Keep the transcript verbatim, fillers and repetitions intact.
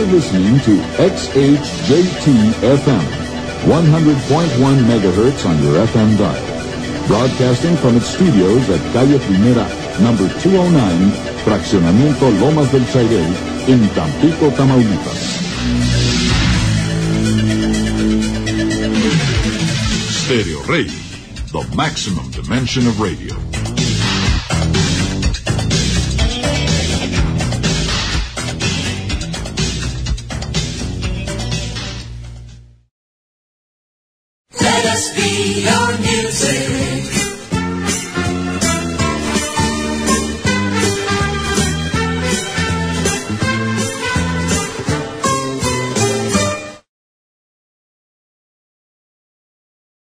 You're listening to X H J T F M, one hundred point one megahertz on your F M dial. Broadcasting from its studios at Calle Primera, number two oh nine, Fraccionamiento Lomas del Chairel, in Tampico, Tamaulipas. Stereo Rey, the maximum dimension of radio. Let us be your music.